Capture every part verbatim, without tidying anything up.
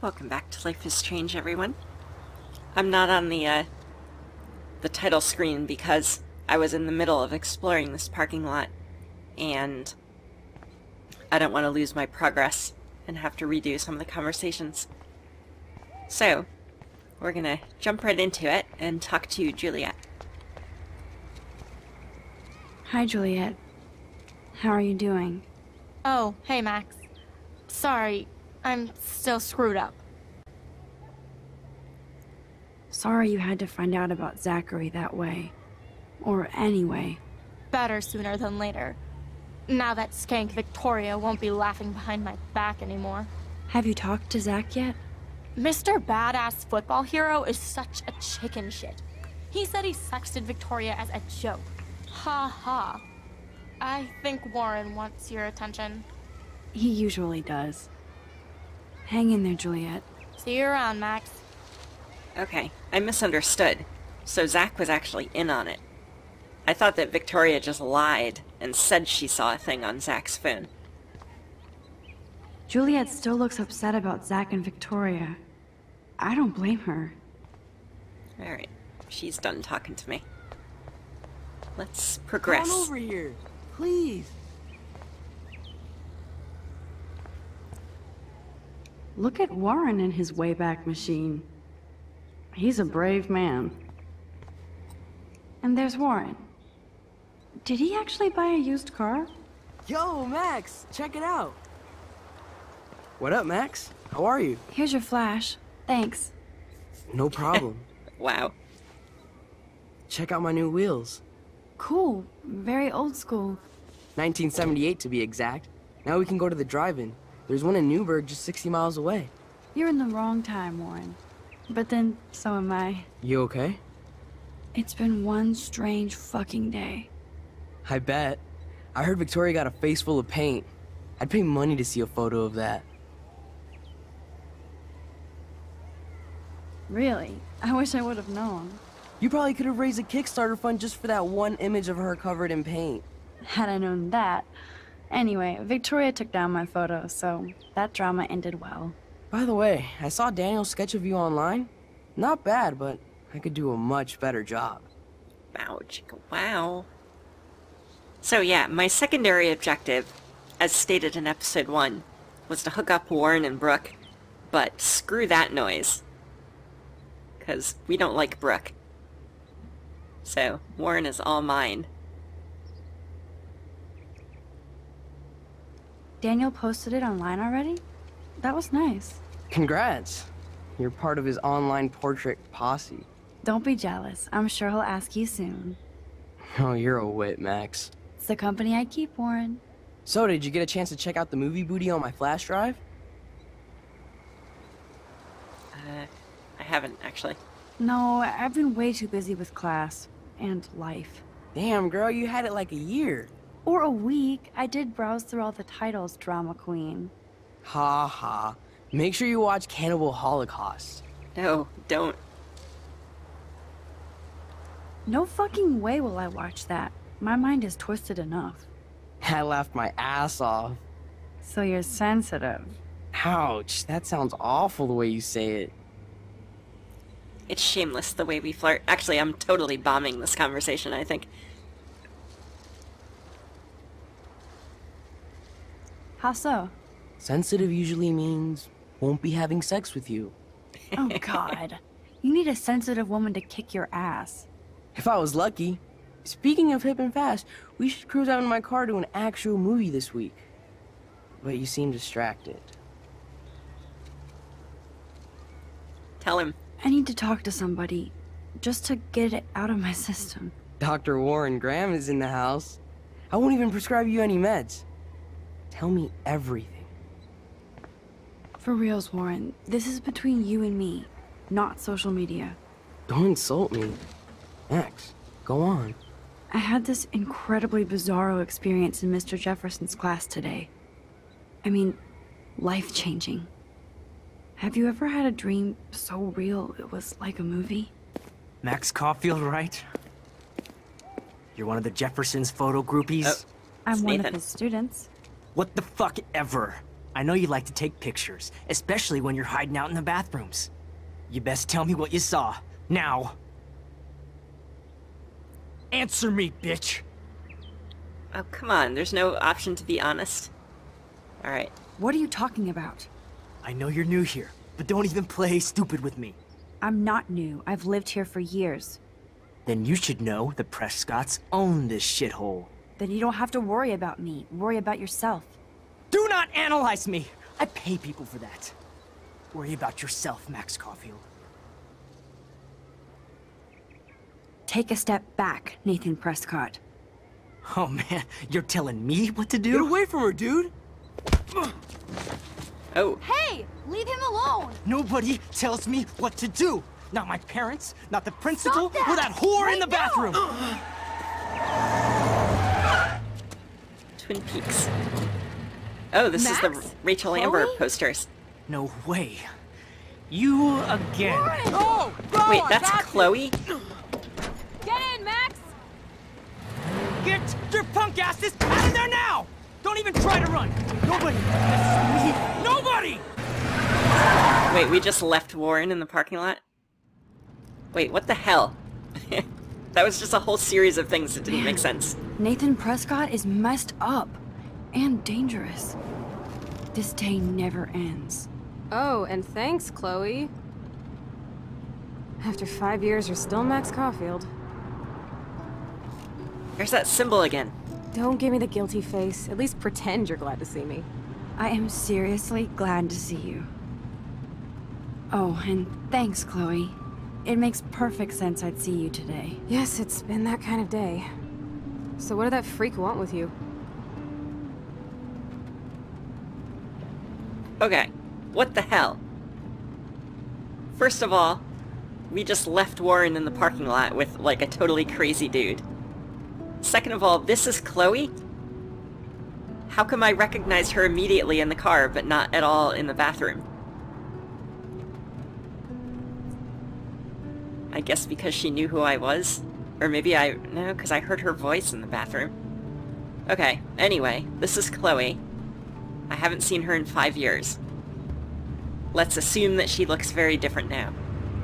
Welcome back to Life is Strange, everyone. I'm not on the, uh, the title screen because I was in the middle of exploring this parking lot, and I don't want to lose my progress and have to redo some of the conversations. So, we're gonna jump right into it and talk to Juliet. Hi, Juliet. How are you doing? Oh, hey, Max. Sorry, I'm still screwed up. Sorry you had to find out about Zachary that way. Or anyway. Better sooner than later. Now that skank Victoria won't be laughing behind my back anymore. Have you talked to Zach yet? Mister Badass Football Hero is such a chicken shit. He said he sexted Victoria as a joke. Ha ha. I think Warren wants your attention. He usually does. Hang in there, Juliet. See you around, Max. Okay, I misunderstood. So Zach was actually in on it. I thought that Victoria just lied and said she saw a thing on Zach's phone. Juliet still looks upset about Zach and Victoria. I don't blame her. Alright, she's done talking to me. Let's progress. Come over here, please. Look at Warren and his Wayback Machine. He's a brave man. And there's Warren. Did he actually buy a used car? Yo, Max, check it out. What up, Max? How are you? Here's your flash. Thanks. No problem. Wow. Check out my new wheels. Cool. Very old school. nineteen seventy-eight to be exact. Now we can go to the drive-in. There's one in Newburgh just sixty miles away. You're in the wrong time, Warren. But then, so am I. You okay? It's been one strange fucking day. I bet. I heard Victoria got a face full of paint. I'd pay money to see a photo of that. Really? I wish I would have known. You probably could have raised a Kickstarter fund just for that one image of her covered in paint. Had I known that. Anyway, Victoria took down my photo, so that drama ended well. By the way, I saw Daniel's sketch of you online. Not bad, but I could do a much better job. Wow, chicka wow. So yeah, my secondary objective, as stated in episode one, was to hook up Warren and Brooke, but screw that noise. Because we don't like Brooke. So, Warren is all mine. Daniel posted it online already? That was nice. Congrats. You're part of his online portrait posse. Don't be jealous. I'm sure he'll ask you soon. Oh, you're a wit, Max. It's the company I keep, Warren. So, did you get a chance to check out the movie booty on my flash drive? Uh, I haven't, actually. No, I've been way too busy with class. And life. Damn, girl, you had it like a year. Or a week. I did browse through all the titles, drama queen. Ha ha. Make sure you watch Cannibal Holocaust. No, don't. No fucking way will I watch that. My mind is twisted enough. I laughed my ass off. So you're sensitive. Ouch, that sounds awful the way you say it. It's shameless the way we flirt. Actually, I'm totally bombing this conversation, I think. How so? Sensitive usually means won't be having sex with you. Oh god. You need a sensitive woman to kick your ass. If I was lucky. Speaking of hip and fast, we should cruise out in my car to an actual movie this week. But you seem distracted. Tell him. I need to talk to somebody. Just to get it out of my system. Doctor Warren Graham is in the house. I won't even prescribe you any meds. Tell me everything. For reals, Warren. This is between you and me, not social media. Don't insult me. Max, go on. I had this incredibly bizarro experience in Mister Jefferson's class today. I mean, life-changing. Have you ever had a dream so real it was like a movie? Max Caulfield, right? You're one of the Jefferson's photo groupies? Oh, I'm it's one Nathan. of his students. What the fuck ever? I know you like to take pictures, especially when you're hiding out in the bathrooms. You best tell me what you saw, now. Answer me, bitch! Oh, come on, there's no option to be honest. Alright. What are you talking about? I know you're new here, but don't even play stupid with me. I'm not new. I've lived here for years. Then you should know the Prescotts own this shithole. Then you don't have to worry about me. Worry about yourself. Do not analyze me! I pay people for that. Worry about yourself, Max Caulfield. Take a step back, Nathan Prescott. Oh man, you're telling me what to do? Get away from her, dude! Oh, Hey, leave him alone. Nobody tells me what to do! Not my parents, not the principal, Stop that! or that whore Right in the now! bathroom! Twin Peaks. Oh, this is Max? the Rachel Amber Chloe? posters. No way. You again. Oh! Bro, Wait, I that's got Chloe? Get in, Max. Get your punk asses out of there now! Don't even try to run! Nobody! That's me! Nobody! Wait, we just left Warren in the parking lot? Wait, what the hell? That was just a whole series of things that didn't make sense. Nathan Prescott is messed up. And dangerous. This day never ends. Oh, and thanks, Chloe. After five years, you're still Max Caulfield. There's that symbol again. Don't give me the guilty face. At least pretend you're glad to see me. I am seriously glad to see you. Oh, and thanks, Chloe. It makes perfect sense I'd see you today. Yes, it's been that kind of day. So what did that freak want with you? Okay, what the hell? First of all, we just left Warren in the parking lot with, like, a totally crazy dude. Second of all, this is Chloe? How come I recognized her immediately in the car, but not at all in the bathroom? I guess because she knew who I was? Or maybe I... no, because I heard her voice in the bathroom. Okay, anyway, this is Chloe. I haven't seen her in five years. Let's assume that she looks very different now.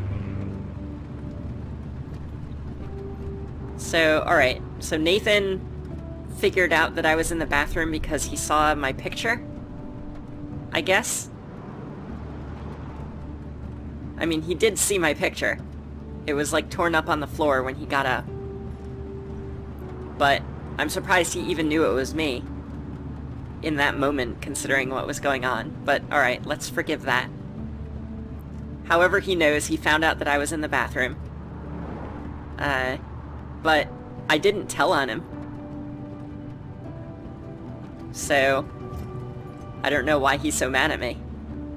So, alright. So Nathan figured out that I was in the bathroom because he saw my picture? I guess? I mean, he did see my picture. It was, like, torn up on the floor when he got up. But I'm surprised he even knew it was me in that moment, considering what was going on. But, alright, let's forgive that. However he knows, he found out that I was in the bathroom. Uh, but I didn't tell on him. So, I don't know why he's so mad at me.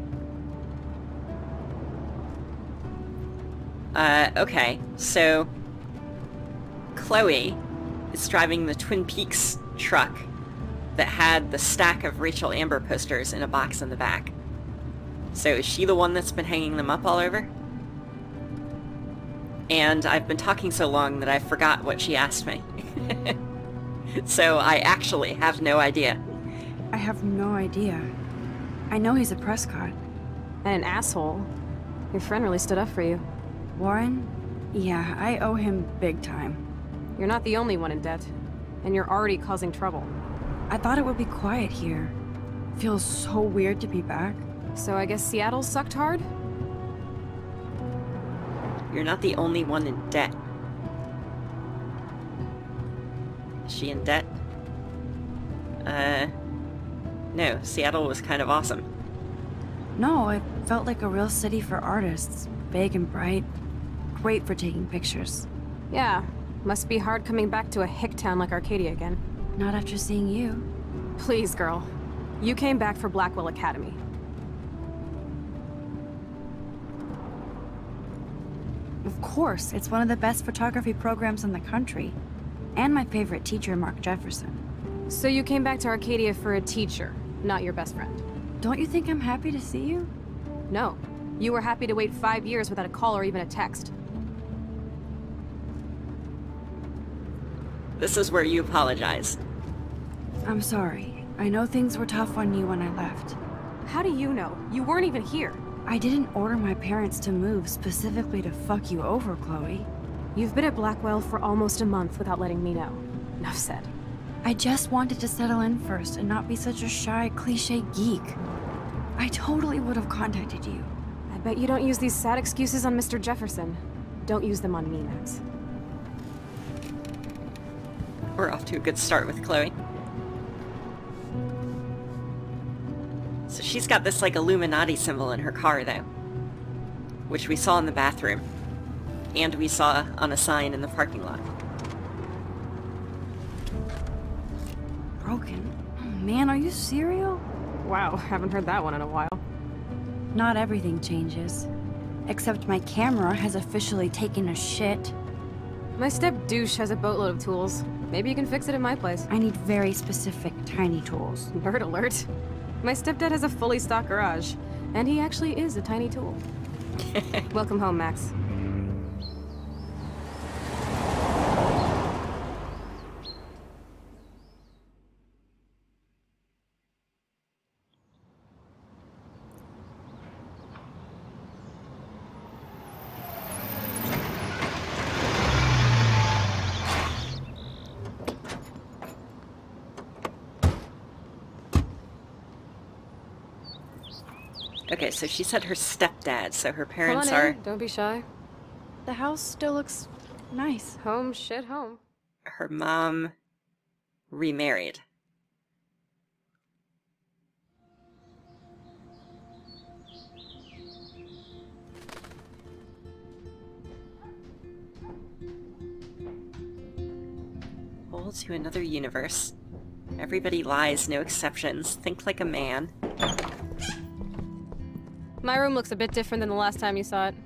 Uh, okay, so Chloe is driving the Twin Peaks truck that had the stack of Rachel Amber posters in a box in the back. So is she the one that's been hanging them up all over? And I've been talking so long that I forgot what she asked me. So I actually have no idea. I have no idea. I know he's a Prescott. And an asshole. Your friend really stood up for you. Warren? Yeah, I owe him big time. You're not the only one in debt. And you're already causing trouble. I thought it would be quiet here. Feels so weird to be back. So I guess Seattle sucked hard? You're not the only one in debt. Is she in debt? Uh... No, Seattle was kind of awesome. No, it felt like a real city for artists. Big and bright. Great for taking pictures. Yeah. Must be hard coming back to a hick town like Arcadia again. Not after seeing you. Please, girl. You came back for Blackwell Academy. Of course, it's one of the best photography programs in the country. And my favorite teacher, Mark Jefferson. So you came back to Arcadia for a teacher, not your best friend? Don't you think I'm happy to see you? No. You were happy to wait five years without a call or even a text. This is where you apologize. I'm sorry. I know things were tough on you when I left. How do you know? You weren't even here. I didn't order my parents to move specifically to fuck you over, Chloe. You've been at Blackwell for almost a month without letting me know. Enough said. I just wanted to settle in first and not be such a shy, cliche geek. I totally would have contacted you. I bet you don't use these sad excuses on Mister Jefferson. Don't use them on me, Max. We're off to a good start with Chloe. So she's got this, like, Illuminati symbol in her car, though. Which we saw in the bathroom. And we saw on a sign in the parking lot. Broken? Oh, man, are you serial? Wow, haven't heard that one in a while. Not everything changes. Except my camera has officially taken a shit. My step douche has a boatload of tools. Maybe you can fix it in my place. I need very specific, tiny tools. Nerd alert. My stepdad has a fully stocked garage, and he actually is a tiny tool. Welcome home, Max. Okay, so she said her stepdad, so her Come parents on are... in, don't be shy. The house still looks nice. Home, shit, home. Her mom remarried. Whole to another universe. Everybody lies, no exceptions. Think like a man. My room looks a bit different than the last time you saw it.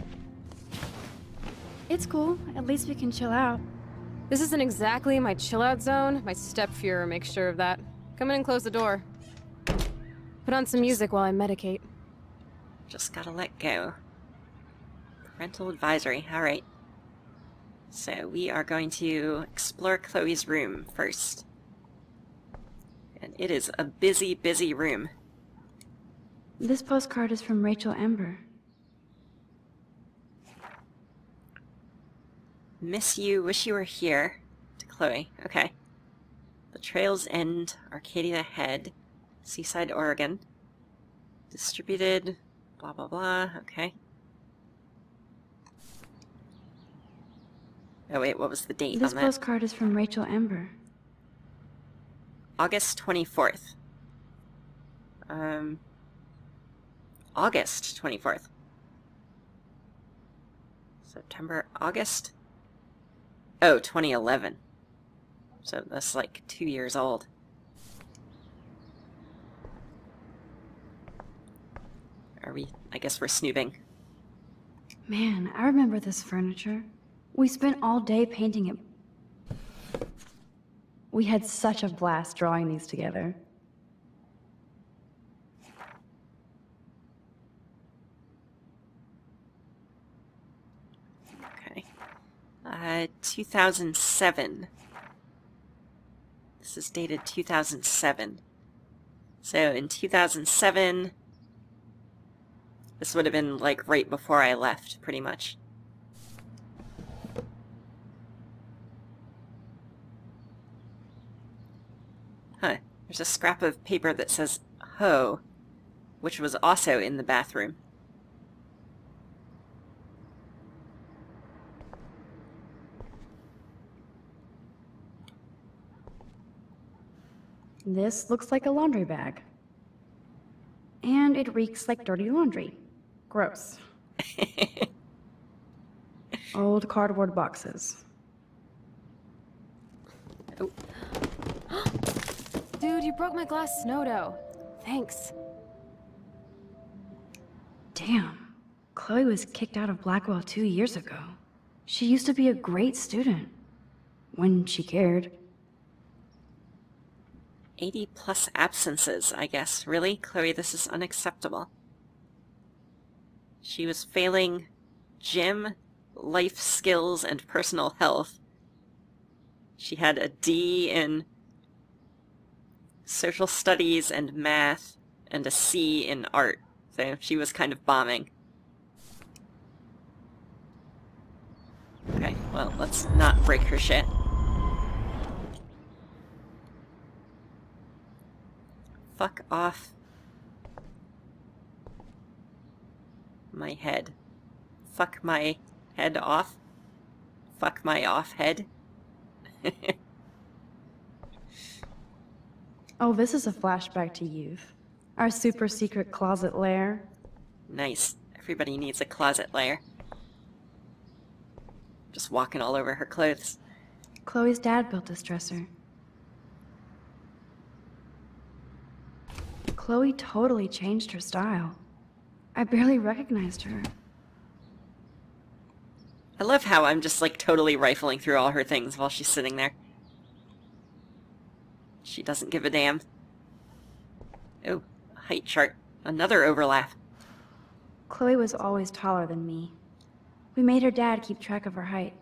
It's cool. At least we can chill out. This isn't exactly my chill-out zone. My step-Fuhrer makes sure of that. Come in and close the door. Put on some music while I medicate. Just gotta let go. Parental advisory, alright. So we are going to explore Chloe's room first. And it is a busy, busy room. This postcard is from Rachel Ember. Miss you, wish you were here. To Chloe, okay. The trails end, Arcadia Head, Seaside, Oregon. Distributed, blah blah blah, okay. Oh wait, what was the date This on that? postcard is from Rachel Ember. August twenty-fourth. Um... August twenty-fourth. September, August? Oh, twenty eleven. So that's like two years old. Are we? I guess we're snooping. Man, I remember this furniture. We spent all day painting it. We had such a blast drawing these together. Okay. Uh, two thousand seven. This is dated two thousand seven. So in two thousand seven, this would have been like right before I left, pretty much. Huh. There's a scrap of paper that says Ho, which was also in the bathroom. This looks like a laundry bag. And it reeks like dirty laundry. Gross. Old cardboard boxes. Oh. Dude, you broke my glass snow dough. Thanks. Damn. Chloe was kicked out of Blackwell two years ago. She used to be a great student. When she cared. eighty plus absences, I guess. Really? Chloe, this is unacceptable. She was failing gym, life skills, and personal health. She had a D in social studies and math, and a C in art, so she was kind of bombing. Okay, well, let's not break her shit. Fuck off my head. Fuck my head off. Fuck my off head. Oh, this is a flashback to youth. Our super secret closet lair. Nice. Everybody needs a closet lair. Just walking all over her clothes. Chloe's dad built this dresser. Chloe totally changed her style. I barely recognized her. I love how I'm just like totally rifling through all her things while she's sitting there. She doesn't give a damn. Oh, height chart. Another overlap. Chloe was always taller than me. We made her dad keep track of her height.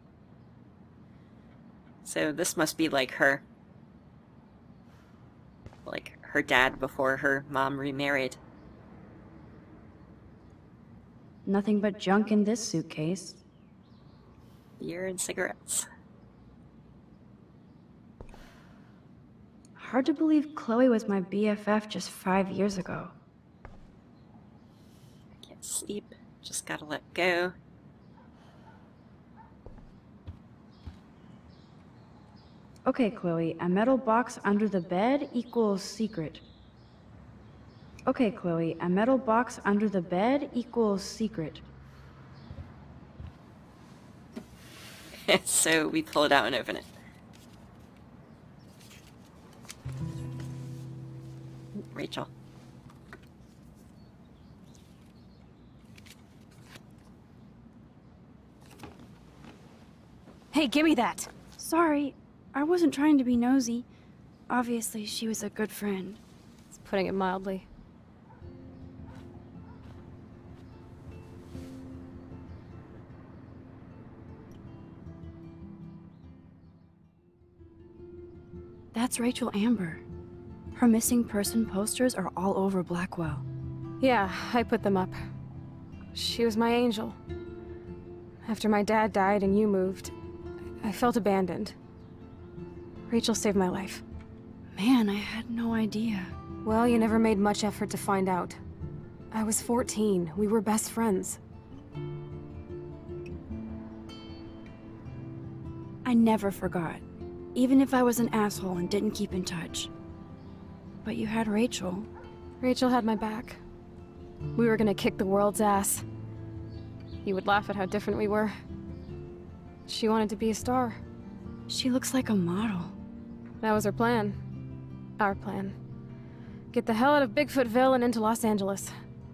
So this must be like her. Like her dad before her mom remarried. Nothing but junk in this suitcase. Beer and cigarettes. Hard to believe Chloe was my B F F just five years ago. I can't sleep. Just gotta let go. Okay, Chloe, a metal box under the bed equals secret. Okay, Chloe, a metal box under the bed equals secret. So we pull it out and open it. Rachel. Hey, give me that! Sorry, I wasn't trying to be nosy. Obviously, she was a good friend. It's putting it mildly. That's Rachel Amber. Her missing person posters are all over Blackwell. Yeah, I put them up. She was my angel. After my dad died and you moved, I felt abandoned. Rachel saved my life. Man, I had no idea. Well, you never made much effort to find out. I was fourteen. We were best friends. I never forgot. Even if I was an asshole and didn't keep in touch. But you had Rachel. Rachel had my back. We were gonna kick the world's ass. You would laugh at how different we were. She wanted to be a star. She looks like a model. That was her plan. Our plan. Get the hell out of Bigfootville and into Los Angeles.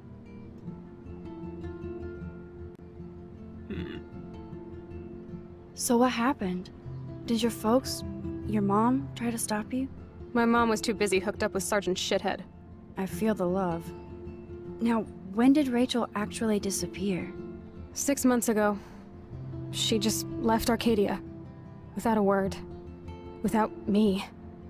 So what happened? Did your folks, your mom, try to stop you? My mom was too busy hooked up with Sergeant Shithead. I feel the love. Now, when did Rachel actually disappear? Six months ago. She just left Arcadia. Without a word. Without me.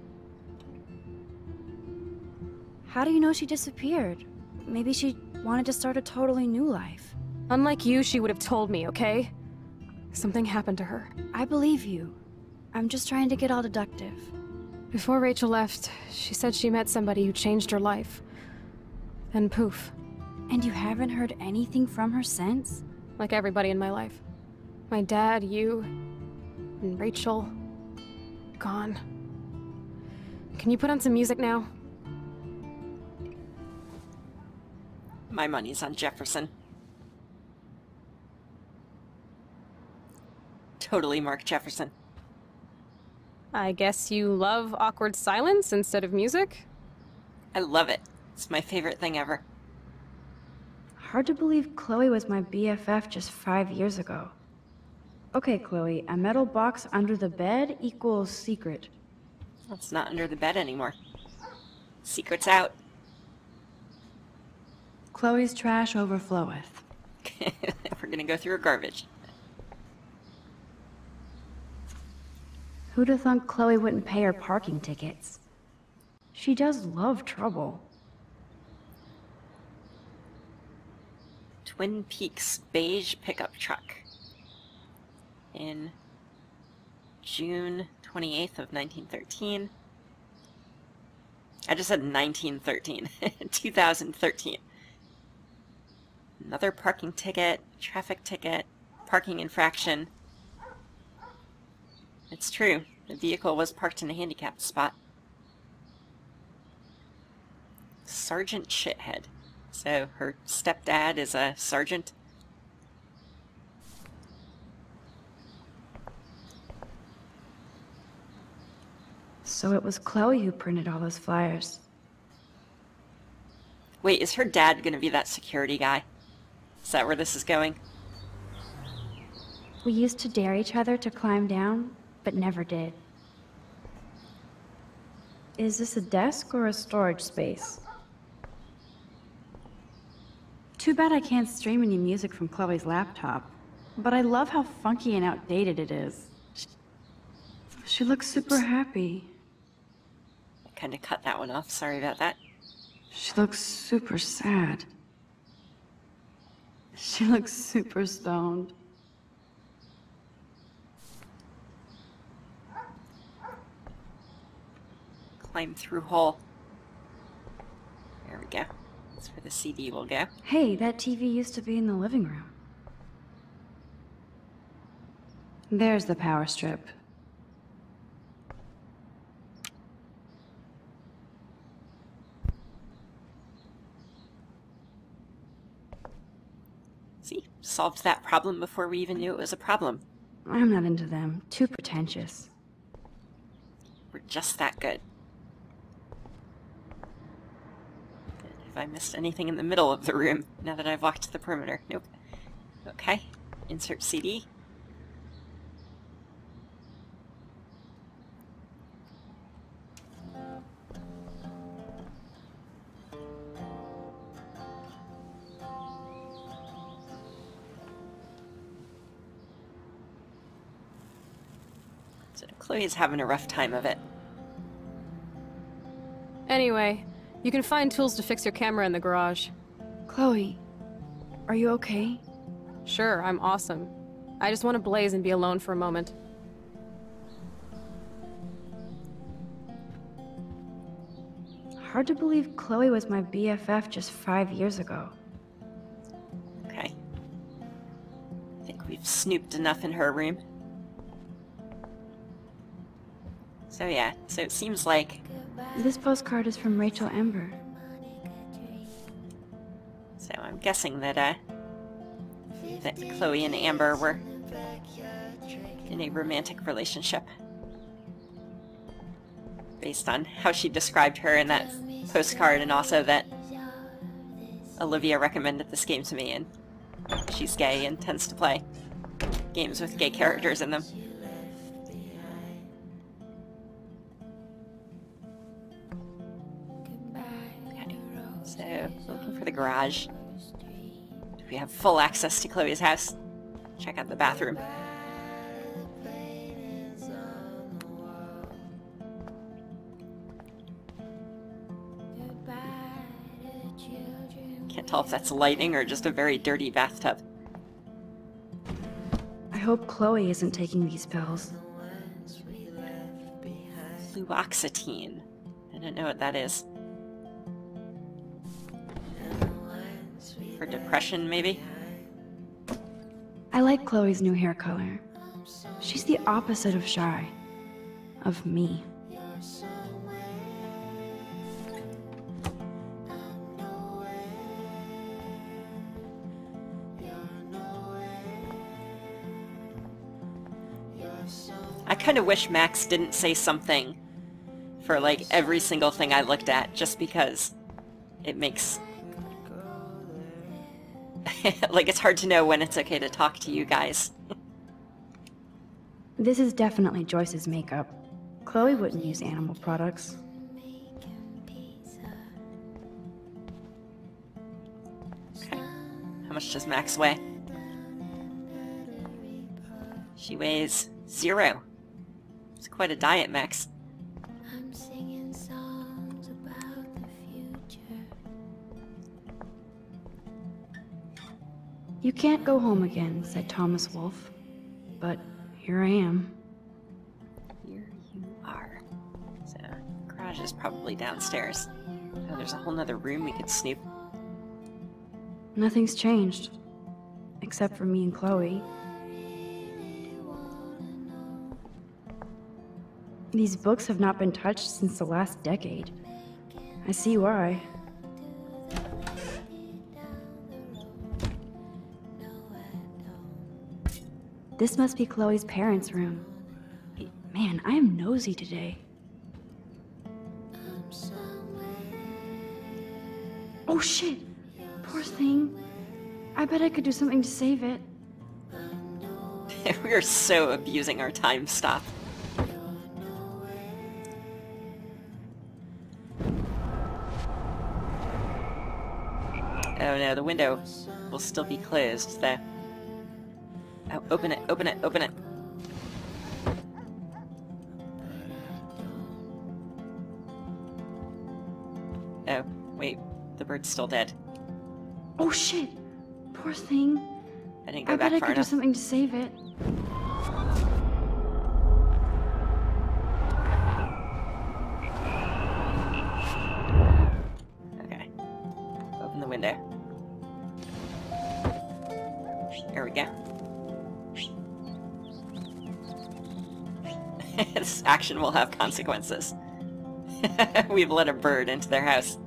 How do you know she disappeared? Maybe she wanted to start a totally new life. Unlike you, she would have told me, okay? Something happened to her. I believe you. I'm just trying to get all deductive. Before Rachel left, she said she met somebody who changed her life. Then poof. And you haven't heard anything from her since? Like everybody in my life. My dad, you, and Rachel. Gone. Can you put on some music now? My money's on Jefferson. Totally Mark Jefferson. I guess you love awkward silence instead of music? I love it. It's my favorite thing ever. Hard to believe Chloe was my B F F just five years ago. Okay, Chloe, a metal box under the bed equals secret. It's not under the bed anymore. Secret's out. Chloe's trash overfloweth. We're gonna go through her garbage. Who'da thunk Chloe wouldn't pay her parking tickets? She does love trouble. Twin Peaks beige pickup truck in June twenty-eighth of nineteen thirteen. I just said nineteen thirteen. two thousand thirteen. Another parking ticket, traffic ticket, parking infraction. It's true. The vehicle was parked in a handicapped spot. Sergeant Shithead. So her stepdad is a sergeant. So it was Chloe who printed all those flyers. Wait, is her dad gonna be that security guy? Is that where this is going? We used to dare each other to climb down, but never did. Is this a desk or a storage space? Too bad I can't stream any music from Chloe's laptop, but I love how funky and outdated it is. She looks super happy. I kind of cut that one off. Sorry about that. She looks super sad. She looks super stoned. Climb through hole. There we go. That's where the C D will go. Hey, that T V used to be in the living room. There's the power strip. See, solved that problem before we even knew it was a problem. I'm not into them. Too pretentious. We're just that good. Have I missed anything in the middle of the room now that I've walked the perimeter? Nope. Okay. Insert C D. So Chloe's having a rough time of it. Anyway, you can find tools to fix your camera in the garage. Chloe, are you okay? Sure, I'm awesome. I just want to blaze and be alone for a moment. Hard to believe Chloe was my B F F just five years ago. Okay. I think we've snooped enough in her room. So yeah, so it seems like... This postcard is from Rachel Ember. So I'm guessing that, uh... that Chloe and Amber were in a romantic relationship. Based on how she described her in that postcard, and also that Olivia recommended this game to me, and she's gay and tends to play games with gay characters in them. So, looking for the garage. We have full access to Chloe's house. Check out the bathroom. Can't tell if that's lighting or just a very dirty bathtub. I hope Chloe isn't taking these pills. Fluoxetine. I don't know what that is. For depression, maybe? I like Chloe's new hair color. She's the opposite of shy. Of me. I kind of wish Max didn't say something for, like, every single thing I looked at, just because it makes... like, it's hard to know when it's okay to talk to you guys. This is definitely Joyce's makeup. Chloe wouldn't use animal products. Okay. How much does Max weigh? She weighs zero. It's quite a diet, Max. I'm singing songs about the future. You can't go home again, said Thomas Wolfe. But here I am. Here you are. So, garage is probably downstairs. Oh, there's a whole nother room we could snoop. Nothing's changed. Except for me and Chloe. These books have not been touched since the last decade. I see why. This must be Chloe's parents' room. Man, I am nosy today. Oh shit! Poor thing. I bet I could do something to save it. We are so abusing our time stop. Oh no, the window will still be closed, though. Oh, open it, open it, open it. Oh, wait, the bird's still dead. Oh shit! Poor thing. I didn't go I back bet I far could do enough. something to save it. Okay. Open the window. There we go. This action will have consequences. We've let a bird into their house.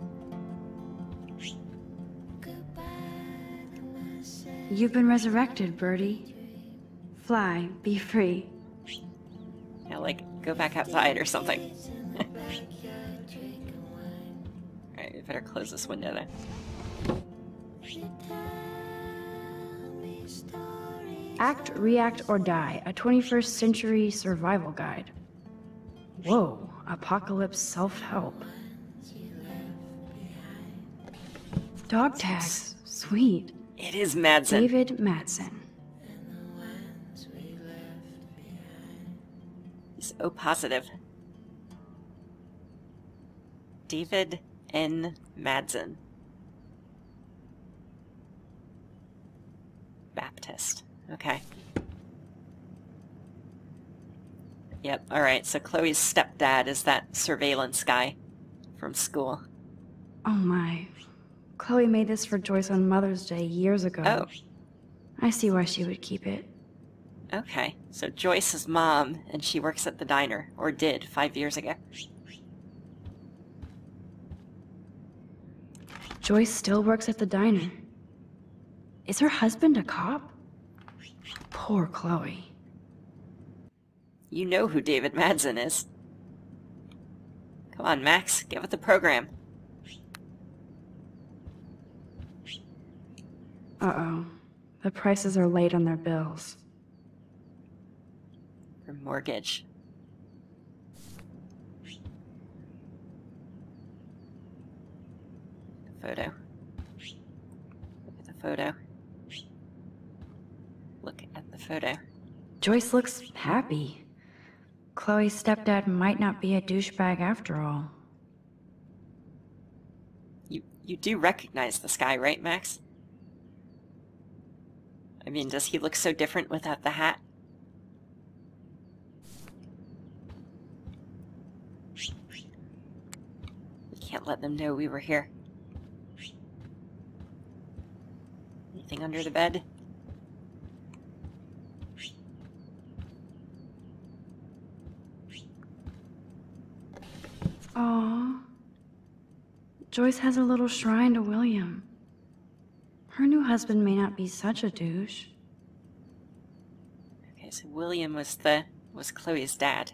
You've been resurrected, Birdie. Fly, be free. Yeah, like, go back outside or something. Alright, we better close this window then. Act, React, or Die, a twenty-first century survival guide. Whoa, apocalypse self-help. Dog tags, sweet. It is Madsen. David Madsen. He's O positive. David N. Madsen. Baptist. Okay. Yep, alright, so Chloe's stepdad is that surveillance guy from school. Oh my. Chloe made this for Joyce on Mother's Day years ago. Oh. I see why she would keep it. Okay, so Joyce's mom, and she works at the diner, or did, five years ago. Joyce still works at the diner. Is her husband a cop? Poor Chloe. You know who David Madsen is. Come on, Max, get with the program. Uh-oh. The prices are late on their bills. Her mortgage. The photo. Look at the photo. Look at the photo. Joyce looks happy. Chloe's stepdad might not be a douchebag after all. You you do recognize this guy, right, Max? I mean, does he look so different without the hat? We can't let them know we were here. Anything under the bed? Aww. Joyce has a little shrine to William. Her new husband may not be such a douche. Okay, so William was the was Chloe's dad.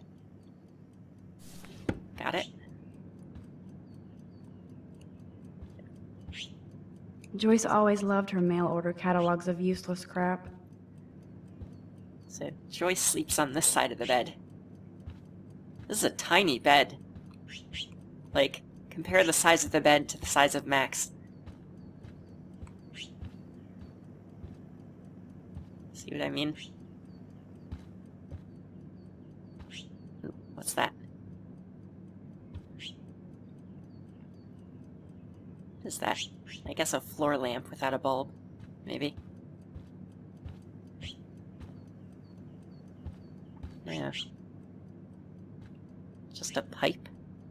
Got it? Joyce always loved her mail order catalogs of useless crap. So Joyce sleeps on this side of the bed. This is a tiny bed. Like, compare the size of the bed to the size of Max. See what I mean? Ooh, what's that? What is that? I guess a floor lamp without a bulb. Maybe. Yeah. Just a pipe?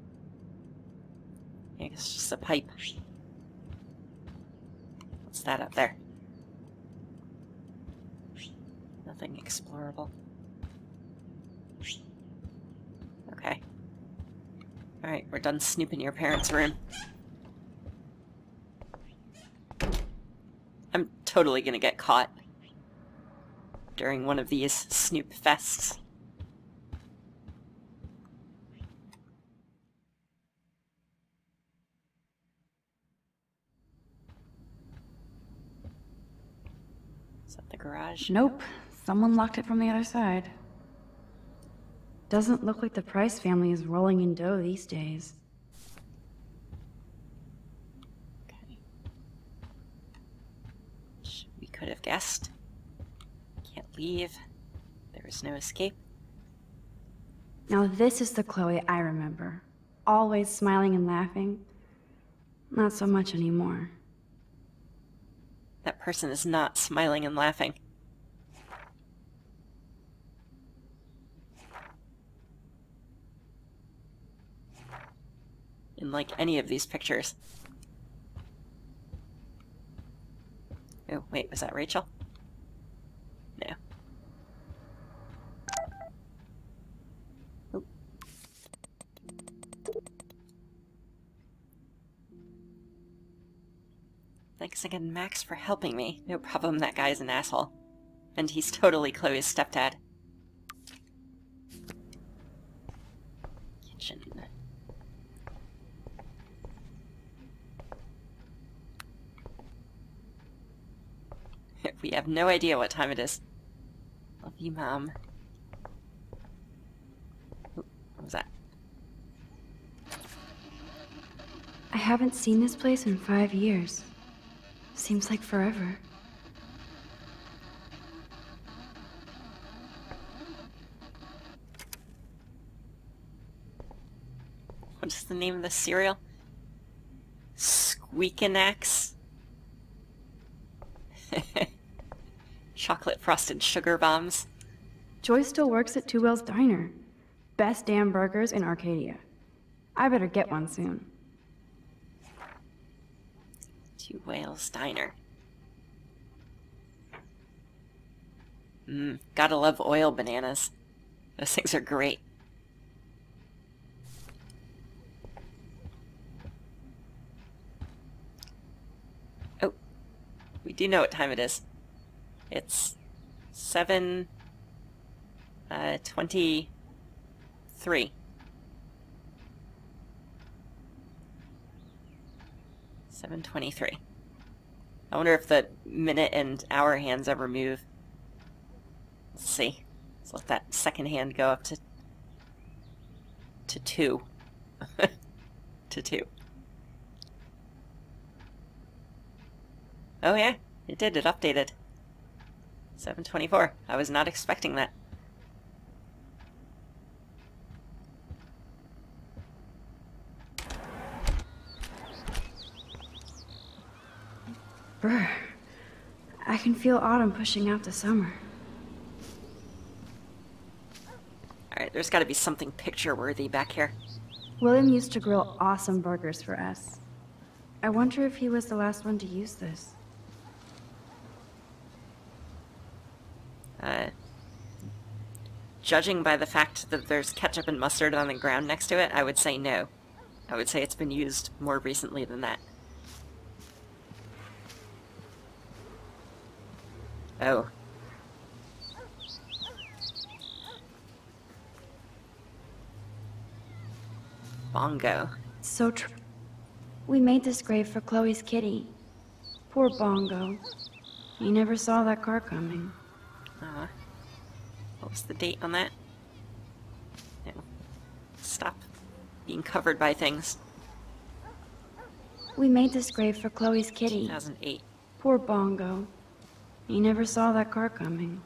I guess just a pipe. What's that up there? Nothing explorable. Okay. Alright, we're done snooping your parents' room. I'm totally gonna get caught during one of these snoop fests. Is that the garage? Nope. Someone locked it from the other side. Doesn't look like the Price family is rolling in dough these days. Okay. Which we could have guessed. Can't leave. There is no escape. Now this is the Chloe I remember. Always smiling and laughing. Not so much anymore. That person is not smiling and laughing. In like any of these pictures. Oh, wait, was that Rachel? No. Oh. Thanks again, Max, for helping me. No problem, that guy's an asshole. And he's totally Chloe's stepdad. Kitchen. We have no idea what time it is. Love you, Mom. Ooh, what was that? I haven't seen this place in five years. Seems like forever. What is the name of the cereal? Squeakinax? Chocolate frosted sugar bombs. Joy still works at Two Whales Diner. Best damn burgers in Arcadia. I better get one soon. Two Whales Diner. Mmm, gotta love oil bananas. Those things are great. Oh, we do know what time it is. It's seven uh, twenty-three. seven twenty-three. I wonder if the minute and hour hands ever move. Let's see. Let's let that second hand go up to to two. to two. Oh yeah, it did. It updated. seven twenty-four. I was not expecting that. Brr. I can feel autumn pushing out the summer. Alright, there's gotta be something picture-worthy back here. William used to grill awesome burgers for us. I wonder if he was the last one to use this. Uh, judging by the fact that there's ketchup and mustard on the ground next to it, I would say no. I would say it's been used more recently than that. Oh. Bongo. So tr- We made this grave for Chloe's kitty. Poor Bongo. He never saw that car coming. Uh, what was the date on that? No. Stop being covered by things. We made this grave for Chloe's kitty. two thousand eight. Poor Bongo. He never saw that car coming.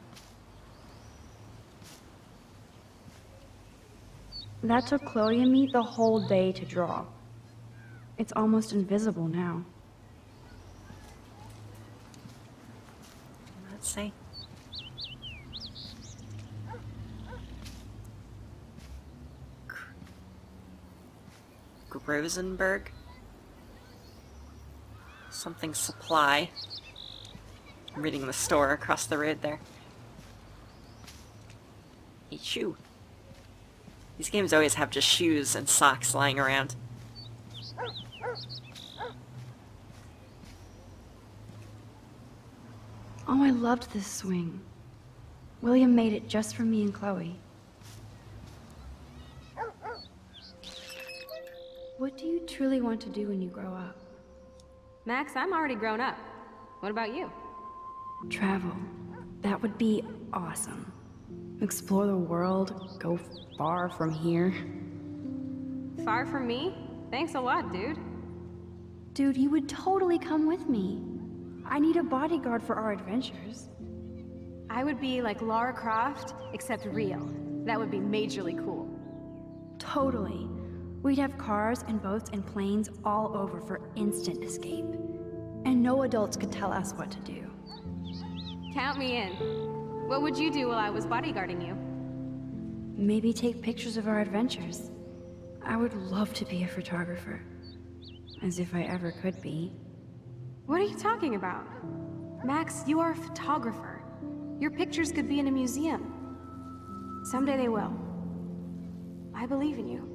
That took Chloe and me the whole day to draw. It's almost invisible now. Let's see. Rosenberg. Something supply. I'm reading the store across the road there. A shoe. These games always have just shoes and socks lying around. Oh, I loved this swing. William made it just for me and Chloe. What do you truly want to do when you grow up? Max, I'm already grown up. What about you? Travel. That would be awesome. Explore the world, go far from here. Far from me? Thanks a lot, dude. Dude, you would totally come with me. I need a bodyguard for our adventures. I would be like Lara Croft, except real. That would be majorly cool. Totally. We'd have cars and boats and planes all over for instant escape. And no adults could tell us what to do. Count me in. What would you do while I was bodyguarding you? Maybe take pictures of our adventures. I would love to be a photographer. As if I ever could be. What are you talking about? Max, you are a photographer. Your pictures could be in a museum. Someday they will. I believe in you.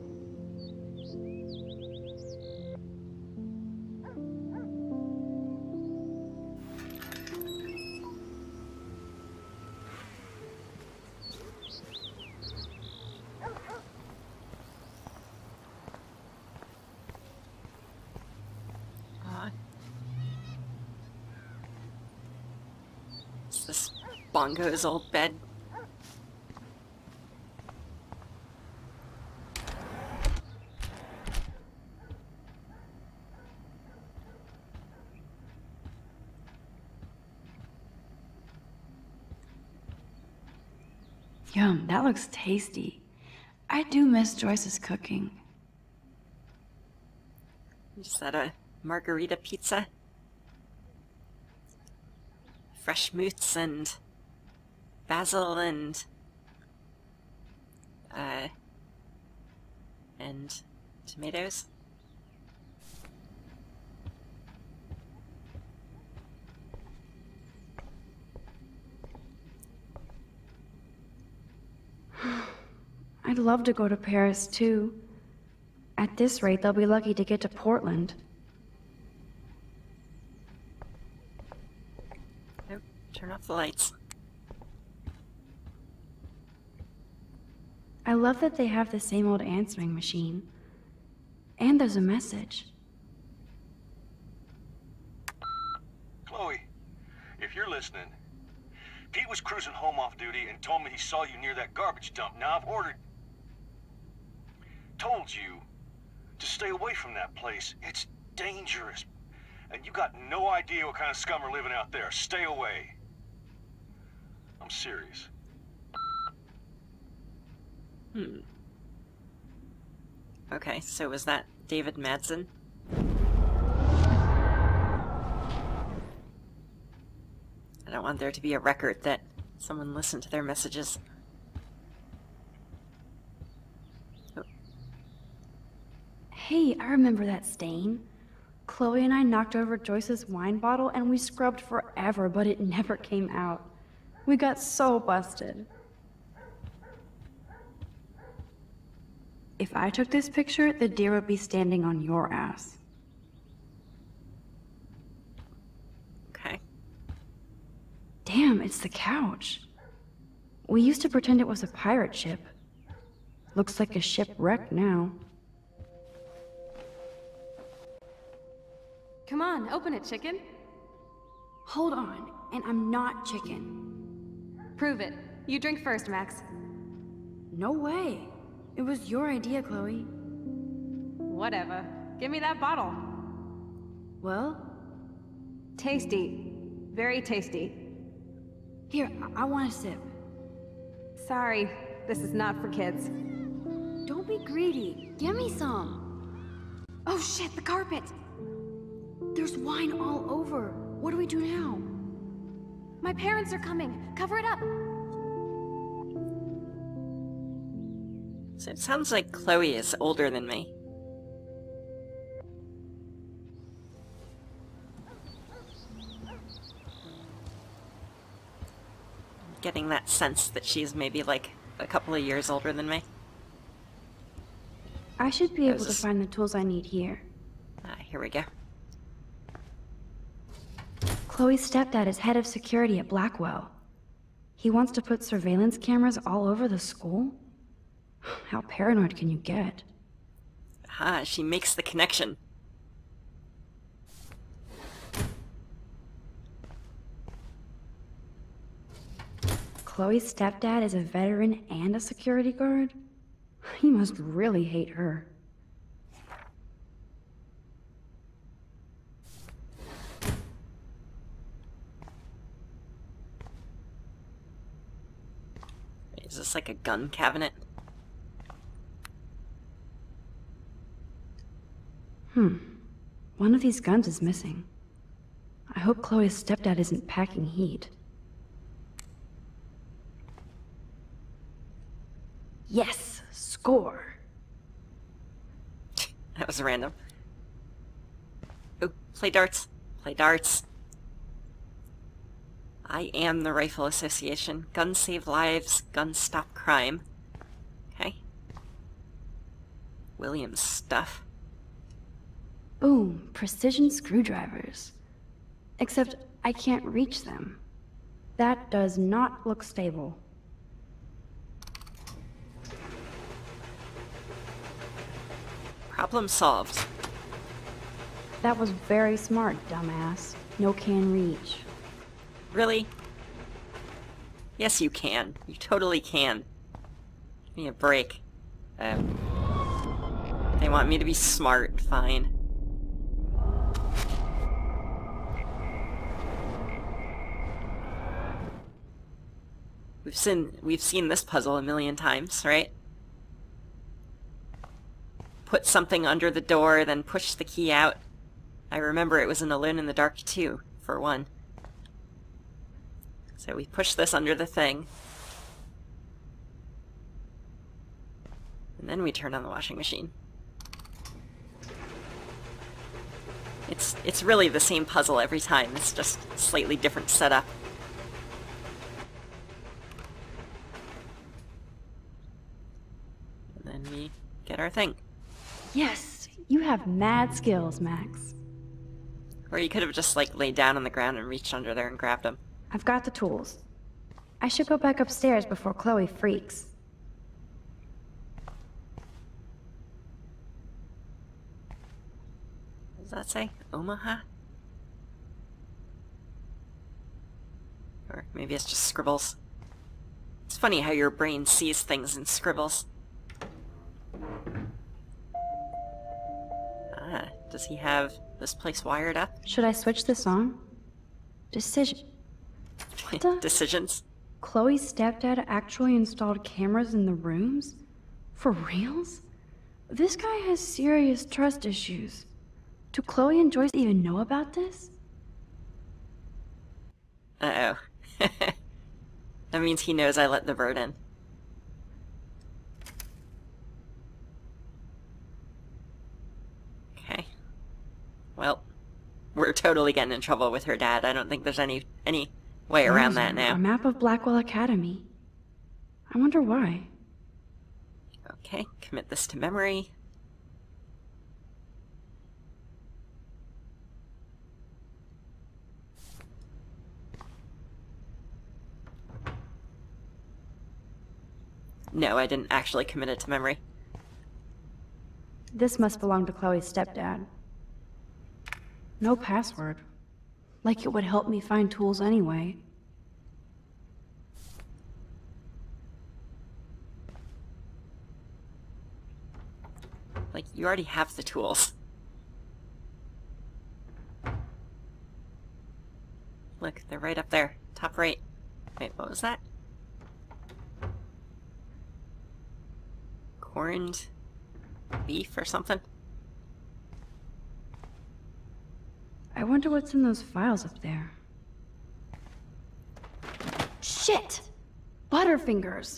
This Bongo's old bed. Yum, that looks tasty. I do miss Joyce's cooking. Is that a margarita pizza? Fresh moots and basil and uh and tomatoes. I'd love to go to Paris too. At this rate, they'll be lucky to get to Portland. Nope, turn off the lights. I love that they have the same old answering machine. And there's a message. Chloe, if you're listening, Pete was cruising home off duty and told me he saw you near that garbage dump. Now I've ordered... told you to stay away from that place. It's dangerous. And you got no idea what kind of scum are living out there. Stay away. I'm serious. Hmm. Okay, so was that David Madsen? I don't want there to be a record that someone listened to their messages. Oh. Hey, I remember that stain. Chloe and I knocked over Joyce's wine bottle and we scrubbed forever, but it never came out. We got so busted. If I took this picture, the deer would be standing on your ass. Okay. Damn, it's the couch. We used to pretend it was a pirate ship. Looks like a shipwreck now. Come on, open it, chicken. Hold on, and I'm not chicken. Prove it. You drink first, Max. No way. It was your idea, Chloe. Whatever. Give me that bottle. Well? Tasty. Very tasty. Here, I, I want a sip. Sorry, this is not for kids. Don't be greedy. Give me some. Oh shit, the carpet! There's wine all over. What do we do now? My parents are coming. Cover it up. So it sounds like Chloe is older than me. getting that sense that she's maybe like a couple of years older than me. I should be able to This- find the tools I need here. Ah, here we go. Chloe's stepdad is head of security at Blackwell. He wants to put surveillance cameras all over the school? How paranoid can you get? Ah, she makes the connection. Chloe's stepdad is a veteran and a security guard? He must really hate her. Is this like a gun cabinet? Hmm. One of these guns is missing. I hope Chloe's stepdad isn't packing heat. Yes! Score! That was random. Oh, play darts. Play darts. I am the Rifle Association. Guns save lives. Guns stop crime. Okay. Williams stuff. Boom, precision screwdrivers. Except I can't reach them. That does not look stable. Problem solved. That was very smart, dumbass. No can reach. Really? Yes, you can. You totally can. Give me a break. Um, they want me to be smart. Fine. We've seen we've seen this puzzle a million times, right? Put something under the door, then push the key out. I remember it was in Alone in the Dark too, for one. So we push this under the thing. And then we turn on the washing machine. It's it's really the same puzzle every time, it's just slightly different setup. And then we get our thing. Yes, you have mad skills, Max. Or you could have just like laid down on the ground and reached under there and grabbed them. I've got the tools. I should go back upstairs before Chloe freaks. What does that say? Omaha? Or maybe it's just scribbles. It's funny how your brain sees things in scribbles. Ah, does he have this place wired up? Should I switch this on? Decision. What the? Decisions? Chloe's stepdad actually installed cameras in the rooms? For reals? This guy has serious trust issues. Do Chloe and Joyce even know about this? Uh-oh. That means he knows I let the bird in. Okay. Well, we're totally getting in trouble with her dad. I don't think there's any any way around There's that now. A map of Blackwell Academy. I wonder why. Okay, commit this to memory. No, I didn't actually commit it to memory. This must belong to Chloe's stepdad. No password. Like it would help me find tools anyway. Like, you already have the tools. Look, they're right up there. Top right. Wait, what was that? Corned beef or something? I wonder what's in those files up there. Shit! Butterfingers!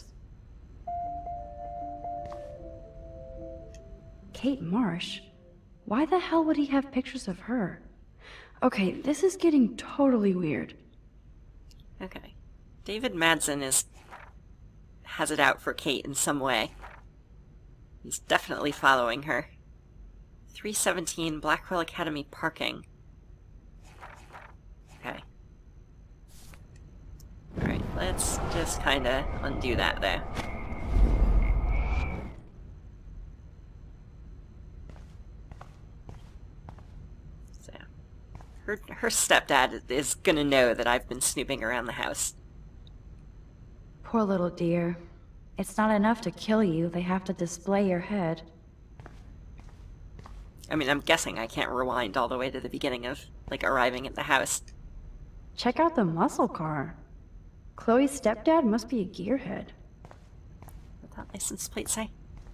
Kate Marsh? Why the hell would he have pictures of her? Okay, this is getting totally weird. Okay. David Madsen is has it out for Kate in some way. He's definitely following her. three seventeen Blackwell Academy parking. Okay. Alright, let's just kinda undo that there. So, her, her stepdad is gonna know that I've been snooping around the house. Poor little dear. It's not enough to kill you, they have to display your head. I mean, I'm guessing I can't rewind all the way to the beginning of, like, arriving at the house. Check out the muscle car. Chloe's stepdad must be a gearhead. What'd that license plate say?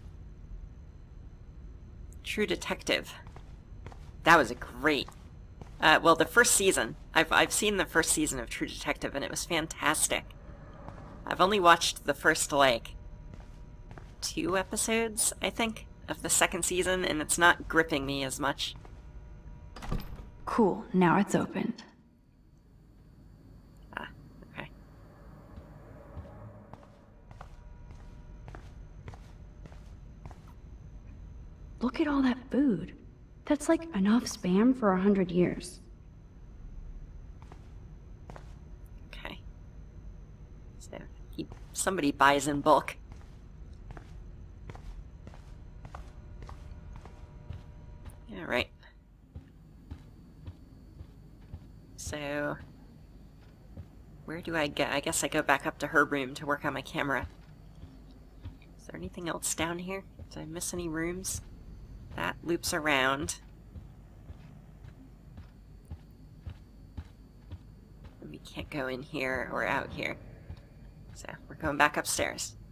True Detective. That was a great... Uh, well, the first season. I've, I've seen the first season of True Detective, and it was fantastic. I've only watched the first, like, two episodes, I think, of the second season, and it's not gripping me as much. Cool, now it's opened. Ah, okay. Look at all that food. That's like enough spam for a hundred years. Okay. So, he, somebody buys in bulk. Alright. So, where do I go? I guess I go back up to her room to work on my camera. Is there anything else down here? Did I miss any rooms? That loops around. And we can't go in here or out here. So, we're going back upstairs.